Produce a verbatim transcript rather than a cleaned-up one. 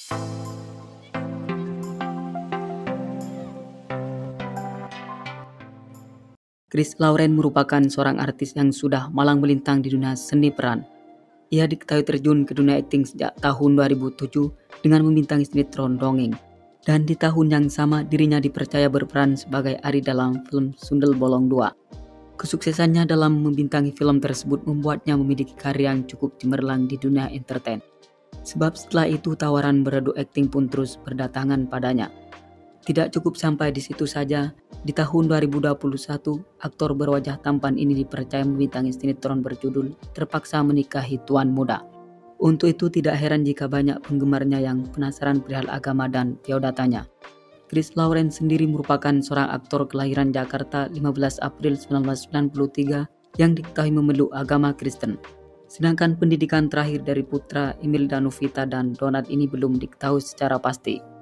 Chris Lauren merupakan seorang artis yang sudah malang melintang di dunia seni peran. Ia diketahui terjun ke dunia akting sejak tahun dua ribu tujuh dengan membintangi sinetron Dongeng. Dan di tahun yang sama dirinya dipercaya berperan sebagai Ari dalam film Sundel Bolong dua. Kesuksesannya dalam membintangi film tersebut membuatnya memiliki karir yang cukup cemerlang di dunia entertain. Sebab setelah itu tawaran beradu akting pun terus berdatangan padanya. Tidak cukup sampai di situ saja, di tahun dua ribu dua puluh satu, aktor berwajah tampan ini dipercaya membintangi sinetron berjudul Terpaksa Menikahi Tuan Muda. Untuk itu tidak heran jika banyak penggemarnya yang penasaran perihal agama dan biodatanya. Chris Lauren sendiri merupakan seorang aktor kelahiran Jakarta lima belas April seribu sembilan ratus sembilan puluh tiga yang diketahui memeluk agama Kristen. Sedangkan pendidikan terakhir dari putra Emil Danuvita dan Donat ini belum diketahui secara pasti.